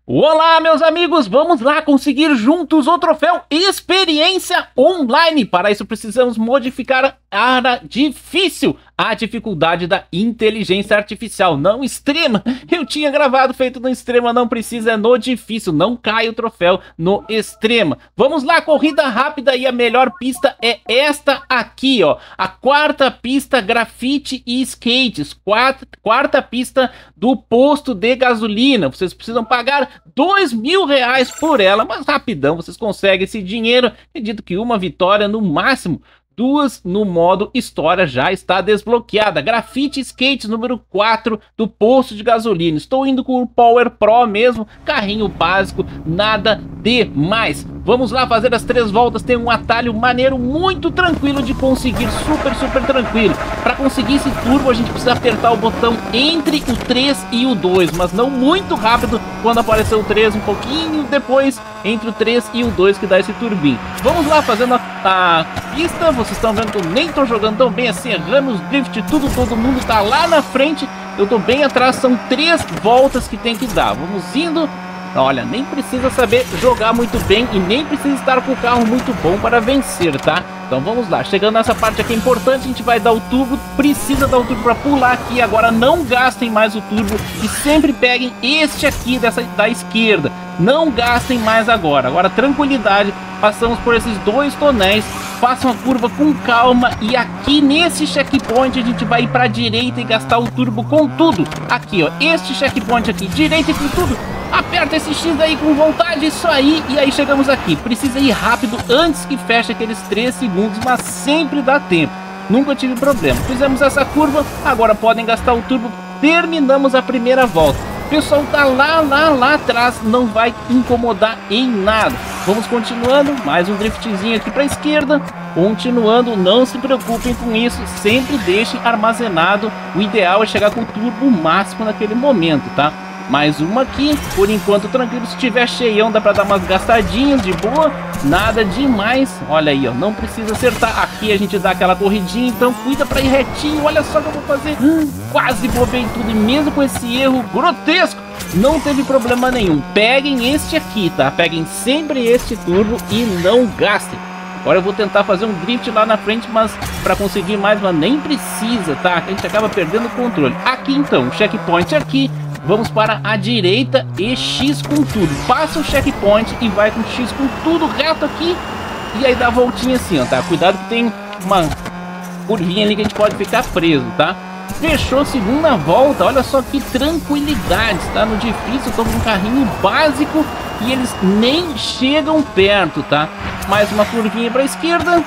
Olá, meus amigos, vamos lá conseguir juntos o troféu Experiência Online. Para isso precisamos modificar a área difícil, a dificuldade da inteligência artificial, não extrema. Eu tinha gravado feito no extrema, não precisa, é no difícil, não cai o troféu no extrema. Vamos lá, corrida rápida, e a melhor pista é esta aqui, ó. A quarta pista, grafite e skates, quarta pista do posto de gasolina. Vocês precisam pagar R$2.000 por ela, mas rapidão vocês conseguem esse dinheiro. Acredito que uma vitória no máximo. Duas no modo história já está desbloqueada. Grafite Skates número 4 do posto de gasolina. Estou indo com o Power Pro mesmo, carrinho básico, nada demais. Vamos lá fazer as 3 voltas. Tem um atalho maneiro, muito tranquilo de conseguir, super tranquilo. Para conseguir esse turbo a gente precisa apertar o botão entre o 3 e o 2, mas não muito rápido. Quando aparecer o 3, um pouquinho depois, entre o 3 e o 2, que dá esse turbinho. Vamos lá fazendo a pista. Vocês estão vendo que eu nem tô jogando tão bem assim, errando os drift, tudo, todo mundo tá lá na frente, eu tô bem atrás, são 3 voltas que tem que dar. Vamos indo. Olha, nem precisa saber jogar muito bem e nem precisa estar com o carro muito bom para vencer, tá? Então vamos lá, chegando nessa parte aqui é importante, a gente vai dar o turbo, precisa dar o turbo para pular aqui. Agora não gastem mais o turbo e sempre peguem este aqui da esquerda, não gastem mais agora. Agora tranquilidade, passamos por esses 2 tonéis, façam a curva com calma e aqui nesse checkpoint a gente vai ir para a direita e gastar o turbo com tudo. Aqui ó, este checkpoint aqui, direita e com tudo. Aperta esse X aí com vontade, isso aí, e aí chegamos aqui. Precisa ir rápido antes que feche aqueles 3 segundos, mas sempre dá tempo. Nunca tive problema. Fizemos essa curva, agora podem gastar o turbo. Terminamos a primeira volta. O pessoal tá lá atrás, não vai incomodar em nada. Vamos continuando, mais um driftzinho aqui para a esquerda. Continuando, não se preocupem com isso, sempre deixem armazenado. O ideal é chegar com o turbo máximo naquele momento, tá? Mais uma aqui, por enquanto tranquilo, se tiver cheião dá pra dar umas gastadinhas de boa, nada demais. Olha aí, ó, não precisa acertar. Aqui a gente dá aquela corridinha, então cuida pra ir retinho. Olha só que eu vou fazer, quase bobei tudo e mesmo com esse erro grotesco, não teve problema nenhum. Peguem este aqui, tá? Peguem sempre este turbo e não gastem. Agora eu vou tentar fazer um drift lá na frente, mas para conseguir mais, mas nem precisa, tá? A gente acaba perdendo o controle. Aqui então, checkpoint aqui. Vamos para a direita e X com tudo. Passa o checkpoint e vai com X com tudo reto aqui. E aí dá a voltinha assim, ó, tá? Cuidado que tem uma curvinha ali que a gente pode ficar preso, tá? Fechou a segunda volta. Olha só que tranquilidade, tá? No difícil, tô com um carrinho básico e eles nem chegam perto, tá? Mais uma curvinha para a esquerda.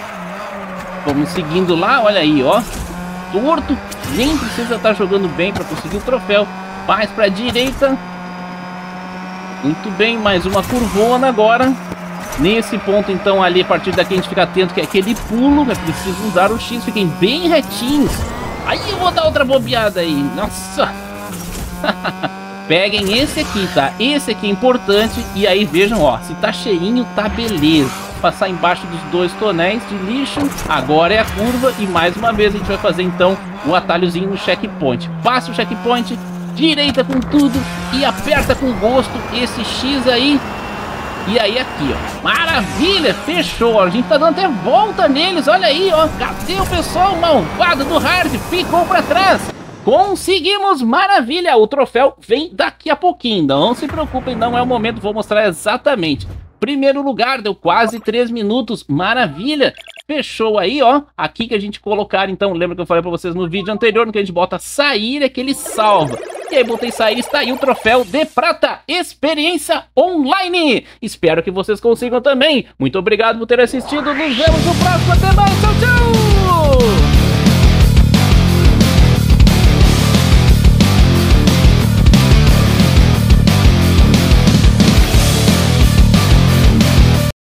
Vamos seguindo lá, olha aí, ó. Torto, nem precisa estar jogando bem para conseguir o troféu. Mais para a direita. Muito bem, mais uma curvona agora. Nesse ponto então ali, a partir daqui a gente fica atento que é aquele pulo, é preciso usar o X, fiquem bem retinhos. Aí eu vou dar outra bobeada aí, nossa. Peguem esse aqui, tá? Esse aqui é importante. E aí vejam, ó, se tá cheinho, tá beleza. Passar embaixo dos 2 tonéis de lixo. Agora é a curva e mais uma vez a gente vai fazer então o atalhozinho no checkpoint. Passa o checkpoint, direita com tudo e aperta com gosto esse X aí. E aí aqui, ó, maravilha, fechou, ó. A gente tá dando até volta neles, olha aí, ó. Cadê o pessoal malvado do hard? Ficou pra trás. Conseguimos, maravilha, o troféu vem daqui a pouquinho, não se preocupem, não é o momento, vou mostrar exatamente. Primeiro lugar, deu quase 3 minutos, maravilha. Fechou aí, ó. Aqui que a gente colocar, então, lembra que eu falei pra vocês no vídeo anterior, no que a gente bota sair é que ele salva. E aí botei sair, está aí o troféu de prata, Experiência Online. Espero que vocês consigam também. Muito obrigado por ter assistido, nos vemos no próximo, até mais, tchau, tchau!